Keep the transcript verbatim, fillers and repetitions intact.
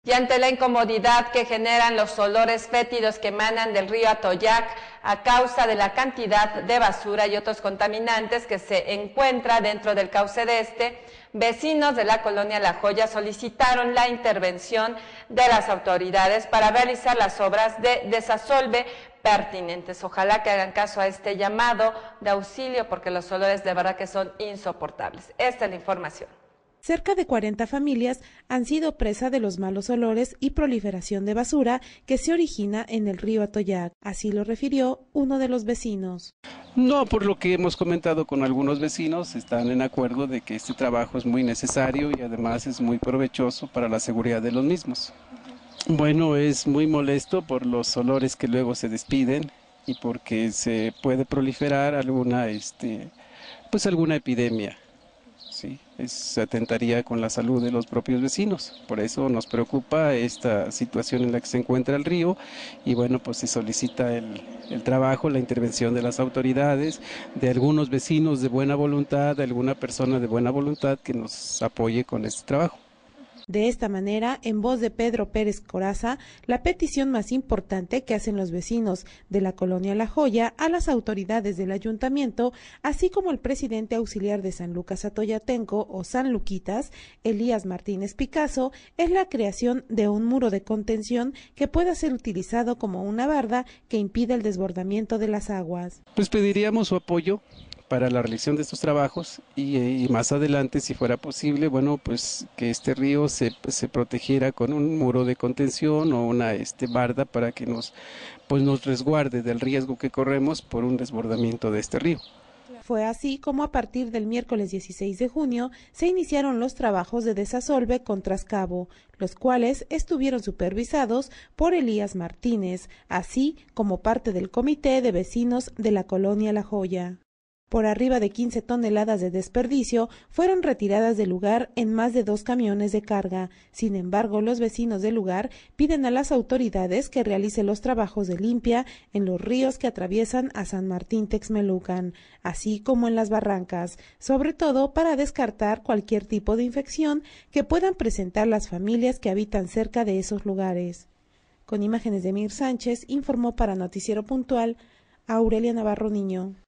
Y ante la incomodidad que generan los olores fétidos que emanan del río Atoyac a causa de la cantidad de basura y otros contaminantes que se encuentra dentro del cauce de este, vecinos de la colonia La Joya solicitaron la intervención de las autoridades para realizar las obras de desasolve pertinentes. Ojalá que hagan caso a este llamado de auxilio porque los olores de verdad que son insoportables. Esta es la información. Cerca de cuarenta familias han sido presa de los malos olores y proliferación de basura que se origina en el río Atoyac. Así lo refirió uno de los vecinos. No, por lo que hemos comentado con algunos vecinos, están en acuerdo de que este trabajo es muy necesario y además es muy provechoso para la seguridad de los mismos. Bueno, es muy molesto por los olores que luego se despiden y porque se puede proliferar alguna, este, pues alguna epidemia. Sí, es, se atentaría con la salud de los propios vecinos. Por eso nos preocupa esta situación en la que se encuentra el río y bueno, pues se solicita el, el trabajo, la intervención de las autoridades, de algunos vecinos de buena voluntad, de alguna persona de buena voluntad que nos apoye con este trabajo. De esta manera, en voz de Pedro Pérez Coraza, la petición más importante que hacen los vecinos de la colonia La Joya a las autoridades del ayuntamiento, así como el presidente auxiliar de San Lucas Atoyatenco o San Luquitas, Elías Martínez Picasso, es la creación de un muro de contención que pueda ser utilizado como una barda que impida el desbordamiento de las aguas. Pues pediríamos su apoyo para la realización de estos trabajos y, y más adelante, si fuera posible, bueno, pues que este río se, se protegiera con un muro de contención o una este, barda para que nos, pues nos resguarde del riesgo que corremos por un desbordamiento de este río. Fue así como a partir del miércoles dieciséis de junio se iniciaron los trabajos de desasolve con trascabo, los cuales estuvieron supervisados por Elías Martínez, así como parte del comité de vecinos de la colonia La Joya. Por arriba de quince toneladas de desperdicio fueron retiradas del lugar en más de dos camiones de carga. Sin embargo, los vecinos del lugar piden a las autoridades que realicen los trabajos de limpia en los ríos que atraviesan a San Martín Texmelucan, así como en las barrancas, sobre todo para descartar cualquier tipo de infección que puedan presentar las familias que habitan cerca de esos lugares. Con imágenes de Mir Sánchez, informó para Noticiero Puntual Aurelia Navarro Niño.